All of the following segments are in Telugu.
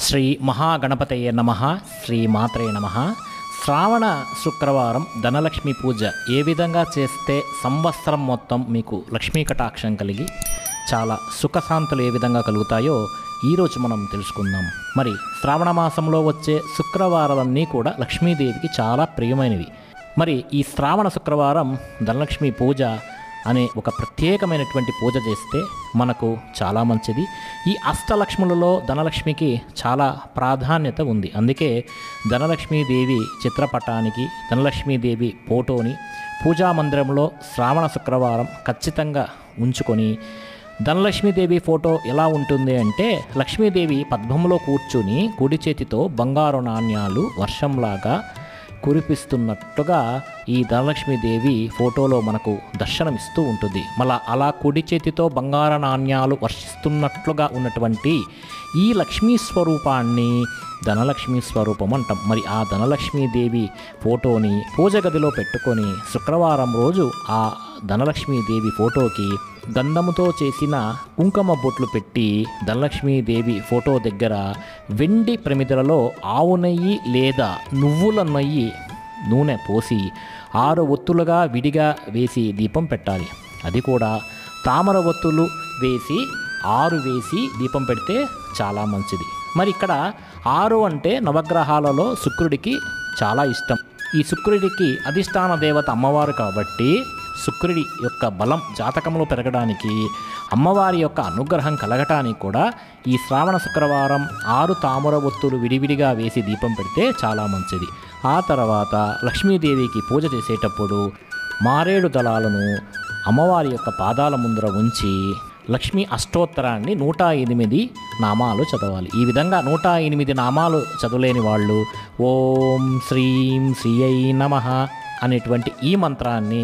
శ్రీ మహాగణపతయే నమః. శ్రీ మాత్రే నమః. శ్రావణ శుక్రవారం ధనలక్ష్మి పూజ ఏ విధంగా చేస్తే సంవత్సరం మొత్తం మీకు లక్ష్మీ కటాక్షం కలిగి చాలా సుఖశాంతులు ఏ విధంగా కలుగుతాయో ఈరోజు మనం తెలుసుకుందాం. మరి శ్రావణ మాసంలో వచ్చే శుక్రవారాలన్నీ కూడా లక్ష్మీదేవికి చాలా ప్రియమైనవి. మరి ఈ శ్రావణ శుక్రవారం ధనలక్ష్మి పూజ అనే ఒక ప్రత్యేకమైనటువంటి పూజ చేస్తే మనకు చాలా మంచిది. ఈ అష్టలక్ష్ములలో ధనలక్ష్మికి చాలా ప్రాధాన్యత ఉంది. అందుకే ధనలక్ష్మీదేవి చిత్రపటానికి ధనలక్ష్మీదేవి ఫోటోని పూజా మందిరంలో శ్రావణ శుక్రవారం ఖచ్చితంగా ఉంచుకొని, ధనలక్ష్మీదేవి ఫోటో ఎలా ఉంటుంది అంటే లక్ష్మీదేవి పద్మంలో కూర్చుని కుడి చేతితో బంగారు నాణ్యాలు వర్షంలాగా కురిపిస్తున్నట్టుగా ఈ ధనలక్ష్మీదేవి ఫోటోలో మనకు దర్శనమిస్తూ ఉంటుంది. మళ్ళా అలా కుడి చేతితో బంగారు నాణ్యాలు వర్షిస్తున్నట్లుగా ఉన్నటువంటి ఈ లక్ష్మీ స్వరూపాన్ని ధనలక్ష్మీ స్వరూపం అంటాం. మరి ఆ ధనలక్ష్మీదేవి ఫోటోని పూజ గదిలో పెట్టుకొని శుక్రవారం రోజు ఆ ధనలక్ష్మీదేవి ఫోటోకి గంధముతో చేసిన కుంకుమ బొట్లు పెట్టి ధనలక్ష్మీదేవి ఫోటో దగ్గర వెండి ప్రమిదలలో ఆవు నెయ్యి లేదా నువ్వుల నెయ్యి నూనె పోసి 6 ఒత్తులుగా విడిగా వేసి దీపం పెట్టాలి. అది కూడా తామర ఒత్తులు వేసి 6 వేసి దీపం పెడితే చాలా మంచిది. మరి ఇక్కడ 6 అంటే నవగ్రహాలలో శుక్రుడికి చాలా ఇష్టం. ఈ శుక్రుడికి అధిష్టాన దేవత అమ్మవారు కాబట్టి శుక్రుడి యొక్క బలం జాతకంలో పెరగడానికి, అమ్మవారి యొక్క అనుగ్రహం కలగటానికి కూడా ఈ శ్రావణ శుక్రవారం 6 తామర ఒత్తులు విడివిడిగా వేసి దీపం పెడితే చాలా మంచిది. ఆ తర్వాత లక్ష్మీదేవికి పూజ చేసేటప్పుడు మారేడు దళాలను అమ్మవారి యొక్క పాదాల ముందర ఉంచి లక్ష్మీ అష్టోత్తరాన్ని 108 నామాలు చదవాలి. ఈ విధంగా 108 నామాలు చదవలేని వాళ్ళు ఓం శ్రీం శ్రీయై నమః అనేటువంటి ఈ మంత్రాన్ని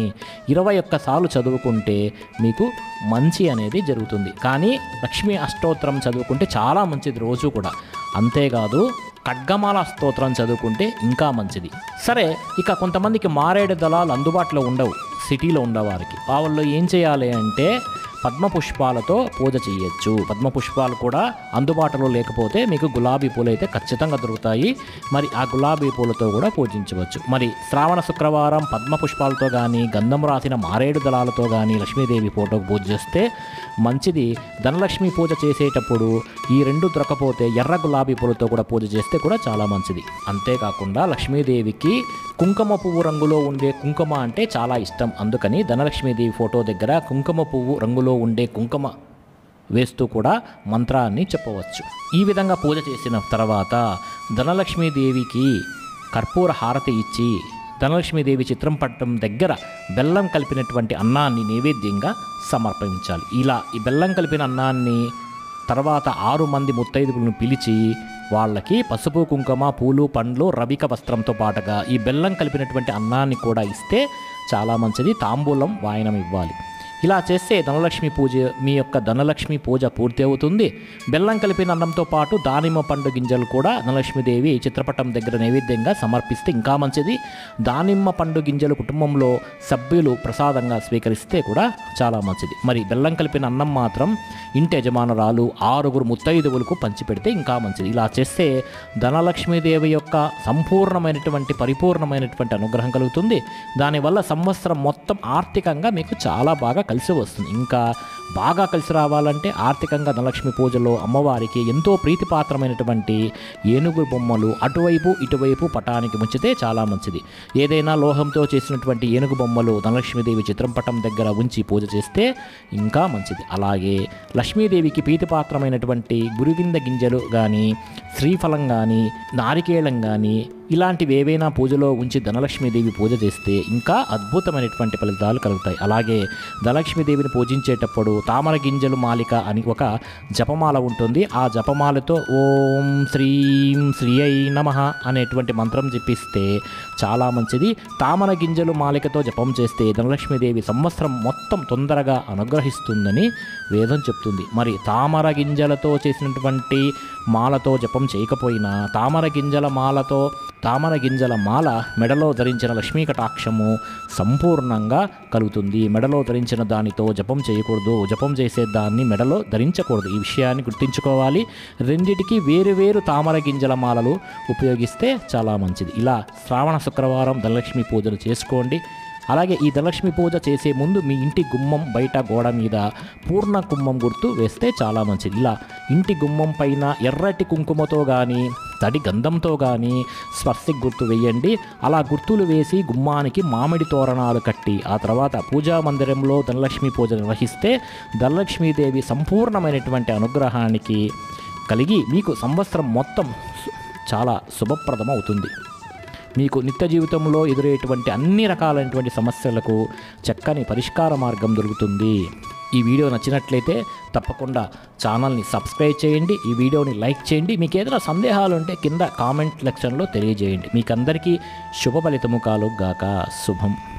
21 సార్లు చదువుకుంటే మీకు మంచి అనేది జరుగుతుంది. కానీ లక్ష్మీ అష్టోత్తరం చదువుకుంటే చాలా మంచిది రోజు కూడా. అంతేకాదు ఖడ్గమాల స్తోత్రం చదువుకుంటే ఇంకా మంచిది. సరే, ఇక కొంతమందికి మారేడు దళాలు అందుబాటులో ఉండవు, సిటీలో ఉండవారికి. వాళ్ళు ఏం చేయాలి అంటే పద్మపుష్పాలతో పూజ చేయొచ్చు. పద్మపుష్పాలు కూడా అందుబాటులో లేకపోతే మీకు గులాబీ పూలు అయితే ఖచ్చితంగా దొరుకుతాయి. మరి ఆ గులాబీ పూలతో కూడా పూజించవచ్చు. మరి శ్రావణ శుక్రవారం పద్మపుష్పాలతో కానీ గంధం రాసిన మారేడు దళాలతో కానీ లక్ష్మీదేవి ఫోటోకు పూజ చేస్తే మంచిది. ధనలక్ష్మి పూజ చేసేటప్పుడు ఈ 2 దొరకపోతే ఎర్ర గులాబీ పూలతో కూడా పూజ చేస్తే కూడా చాలా మంచిది. అంతేకాకుండా లక్ష్మీదేవికి కుంకుమ పువ్వు రంగులో ఉండే కుంకుమ అంటే చాలా ఇష్టం. అందుకని ధనలక్ష్మీదేవి ఫోటో దగ్గర కుంకుమ పువ్వు రంగులో ఉండే కుంకుమ వేస్తూ కూడా మంత్రాన్ని చెప్పవచ్చు. ఈ విధంగా పూజ చేసిన తర్వాత ధనలక్ష్మీదేవికి కర్పూర హారతి ఇచ్చి ధనలక్ష్మీదేవి చిత్రం పట్టం దగ్గర బెల్లం కలిపినటువంటి అన్నాన్ని నైవేద్యంగా సమర్పించాలి. ఇలా ఈ బెల్లం కలిపిన అన్నాన్ని తర్వాత 6 మంది ముత్తైదువులను పిలిచి వాళ్ళకి పసుపు కుంకుమ పూలు పండ్లు రవిక వస్త్రంతో పాటుగా ఈ బెల్లం కలిపినటువంటి అన్నాన్ని కూడా ఇస్తే చాలా మంచిది. తాంబూలం వాయనం ఇవ్వాలి. ఇలా చేస్తే ధనలక్ష్మి పూజ, మీ యొక్క ధనలక్ష్మి పూజ పూర్తి అవుతుంది. బెల్లం కలిపిన అన్నంతో పాటు దానిమ్మ పండు గింజలు కూడా ధనలక్ష్మీదేవి చిత్రపటం దగ్గర నైవేద్యంగా సమర్పిస్తే ఇంకా మంచిది. దానిమ్మ పండు గింజలు కుటుంబంలో సభ్యులు ప్రసాదంగా స్వీకరిస్తే కూడా చాలా మంచిది. మరి బెల్లం కలిపిన అన్నం మాత్రం ఇంటి యజమానురాలు 6 ముత్తైదువులకు పంచిపెడితే ఇంకా మంచిది. ఇలా చేస్తే ధనలక్ష్మీదేవి యొక్క సంపూర్ణమైనటువంటి పరిపూర్ణమైనటువంటి అనుగ్రహం కలుగుతుంది. దానివల్ల సంవత్సరం మొత్తం ఆర్థికంగా మీకు చాలా బాగా కలిసి వస్తుంది. ఇంకా బాగా కలిసి రావాలంటే ఆర్థికంగా ధనలక్ష్మి పూజలో అమ్మవారికి ఎంతో ప్రీతిపాత్రమైనటువంటి ఏనుగు బొమ్మలు అటువైపు ఇటువైపు పటానికి ఉంచితే చాలా మంచిది. ఏదైనా లోహంతో చేసినటువంటి ఏనుగు బొమ్మలు ధనలక్ష్మీదేవి చిత్రం పటం దగ్గర ఉంచి పూజ చేస్తే ఇంకా మంచిది. అలాగే లక్ష్మీదేవికి ప్రీతిపాత్రమైనటువంటి గురువింద గింజలు కానీ, శ్రీఫలం కానీ, నారికేళం కానీ ఇలాంటివి ఏవైనా పూజలో ఉంచి ధనలక్ష్మీదేవి పూజ చేస్తే ఇంకా అద్భుతమైనటువంటి ఫలితాలు కలుగుతాయి. అలాగే ధనలక్ష్మీదేవిని పూజించేటప్పుడు తామర గింజలు మాలిక అని ఒక జపమాల ఉంటుంది. ఆ జపమాలతో ఓం శ్రీం శ్రీయై నమః అనేటువంటి మంత్రం జపిస్తే చాలా మంచిది. తామర గింజలు మాలికతో జపం చేస్తే ధనలక్ష్మీదేవి సంవత్సరం మొత్తం తొందరగా అనుగ్రహిస్తుందని వేదం చెప్తుంది. మరి తామర గింజలతో చేసినటువంటి మాలతో జపం చేయకపోయినా తామర గింజల మాల మెడలో ధరించిన లక్ష్మీ కటాక్షము సంపూర్ణంగా కలుగుతుంది. మెడలో ధరించిన దానితో జపం చేయకూడదు, జపం చేసే దాన్ని మెడలో ధరించకూడదు. ఈ విషయాన్ని గుర్తుంచుకోవాలి. రెండిటికి వేరు తామర గింజల మాలలు ఉపయోగిస్తే చాలా మంచిది. ఇలా శ్రావణ శుక్రవారం ధనలక్ష్మి పూజలు చేసుకోండి. అలాగే ఈ ధనలక్ష్మి పూజ చేసే ముందు మీ ఇంటి గుమ్మం బయట గోడ మీద పూర్ణ కుంభం గుర్తు వేస్తే చాలా మంచిది. ఇలా ఇంటి గుమ్మం పైన ఎర్రటి కుంకుమతో కానీ తడి గంధంతో కానీ స్వస్తిక్ గుర్తు వేయండి. అలా గుర్తులు వేసి గుమ్మానికి మామిడి తోరణాలు కట్టి ఆ తర్వాత పూజా మందిరంలో ధనలక్ష్మి పూజ నిర్వహిస్తే ధనలక్ష్మీదేవి సంపూర్ణమైనటువంటి అనుగ్రహానికి కలిగి మీకు సంవత్సరం మొత్తం చాలా శుభప్రదం అవుతుంది. మీకు నిత్య జీవితంలో ఎదురయ్యేటువంటి అన్ని రకాలైనటువంటి సమస్యలకు చక్కని పరిష్కార మార్గం దొరుకుతుంది. ఈ వీడియో నచ్చినట్లయితే తప్పకుండా ఛానల్ని సబ్స్క్రైబ్ చేయండి, ఈ వీడియోని లైక్ చేయండి. మీకు ఏదైనా సందేహాలు ఉంటే కింద కామెంట్ సెక్షన్లో తెలియజేయండి. మీకందరికీ శుభ ఫలితము కలుగుగాక. శుభం.